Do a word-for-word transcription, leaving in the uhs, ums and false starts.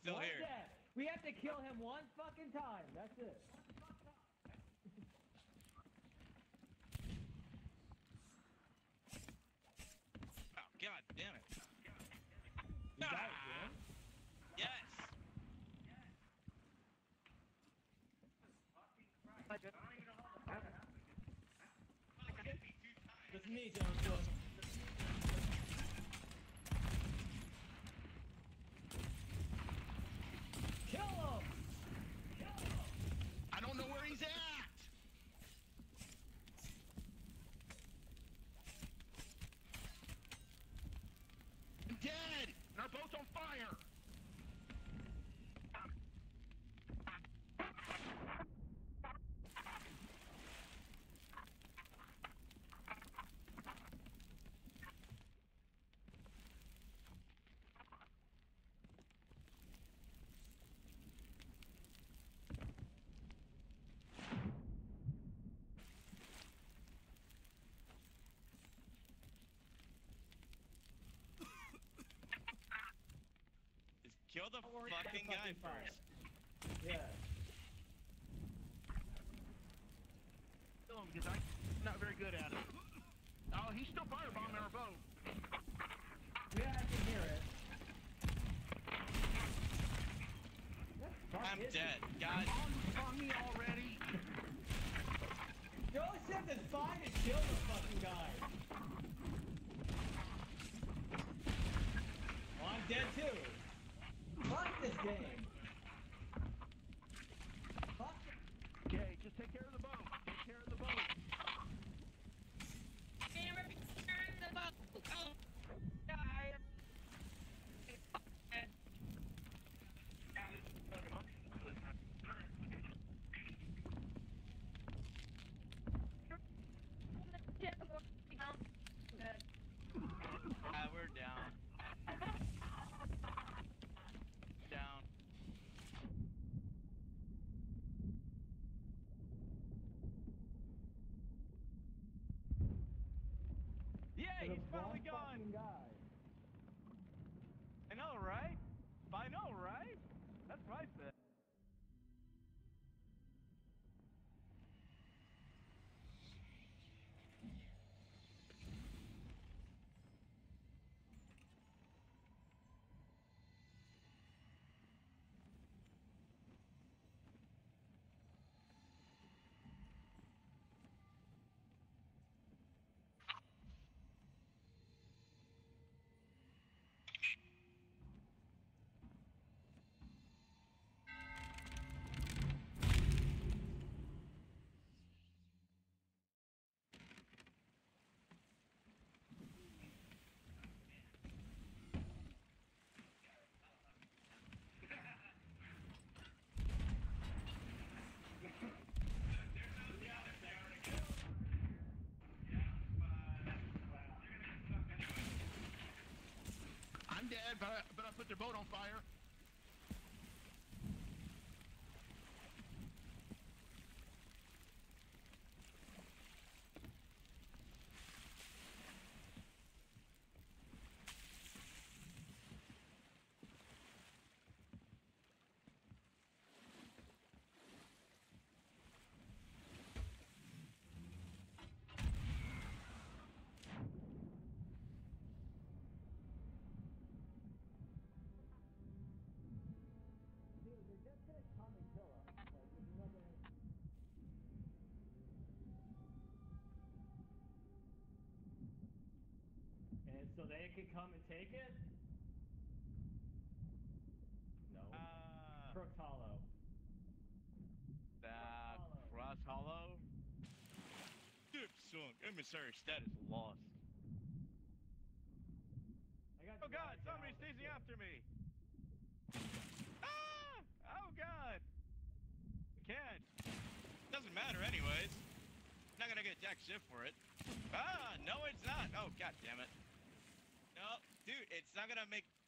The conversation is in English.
still one here. Dead. We have to kill him one fucking time. That's it. Oh god damn it. You Ah! got it, Jim? Yes. It's me, Jones. Kill him! Kill him! I don't know where he's at! I'm dead! And our boat's on fire! Kill the worry about fucking the guy fucking fire. first. Yeah. Kill him because I'm not very good at it. Oh, he's still firebombing our boat. Yeah, I can hear it. I'm dead. God. On, on me already. Joseph is fine to kill the fucking guy. Well, I'm dead too. Fuck this game. Fuck it. Okay, just take care of the boat. Take care of the boat. Camera, turn the boat. Oh, die. Ah, we're down. Down. Yeah, he's the finally wrong gone. fucking guy. I know, right? I know, right? That's what I said. I'm dead, but I, but I put their boat on fire. Dude, they're just gonna come and kill us. Like, there's no gonna... And so they can come and take it? No. Uh, Crook's Hollow. That Hollow. Cross Hollow. Dip sunk. Emissary status lost. I got oh god, dragged down somebody's the chasing ship. after me. Ah! Oh god. I can't. Doesn't matter anyways. Not gonna get jack shit for it. Ah, no it's not. Oh god damn it. No, dude, it's not gonna make